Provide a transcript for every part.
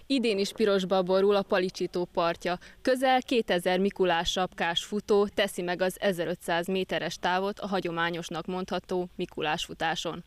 Idén is pirosba borul a Palicsi-tó partja. Közel 2000 Mikulás sapkás futó teszi meg az 1500 méteres távot a hagyományosnak mondható Mikulás futáson.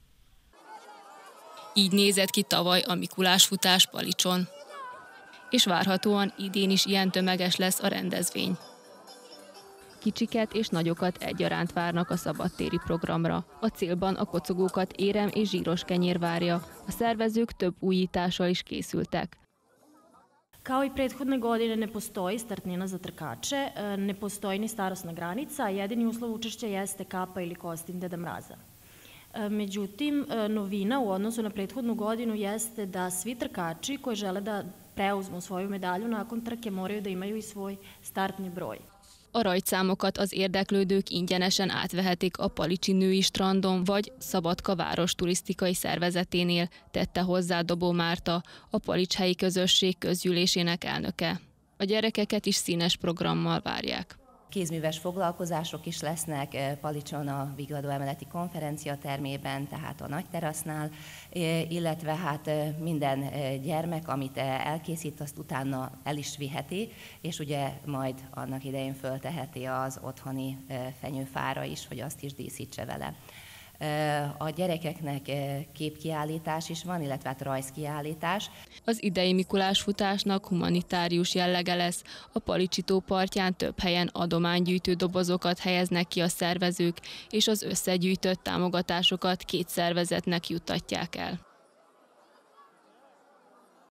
Így nézett ki tavaly a Mikulás futás Palicson. És várhatóan idén is ilyen tömeges lesz a rendezvény. Kicsiket és nagyokat egyaránt várnak a szabadtéri programra. A célban a kocogókat érem és zsíros kenyér várja. A szervezők több újítással is készültek. Kao i prethodne godine ne postoji startnina za trkače, ne postoji ni starosna granica, jedini uslov učešća jeste kapa ili kostim Deda Mraza. Međutim, novina u odnosu na prethodnu godinu jeste da svi trkači koji žele da preuzmu svoju medalju nakon trke moraju da imaju i svoj startni broj. A rajtszámokat az érdeklődők ingyenesen átvehetik a Palicsi női strandon vagy Szabadka város turisztikai szervezeténél, tette hozzá Dobó Márta, a Palics helyi közösség közgyűlésének elnöke. A gyerekeket is színes programmal várják. Kézműves foglalkozások is lesznek Palicson a Vigladó emeleti konferenciatermében, tehát a nagy terasznál, illetve hát minden gyermek, amit elkészít, azt utána el is viheti, és ugye majd annak idején fölteheti az otthoni fenyőfára is, hogy azt is díszítse vele. A gyerekeknek képkiállítás is van, illetve hát rajzkiállítás. Az idei Mikulás futásnak humanitárius jellege lesz. A Palicsi-tó partján több helyen adománygyűjtő dobozokat helyeznek ki a szervezők, és az összegyűjtött támogatásokat két szervezetnek juttatják el.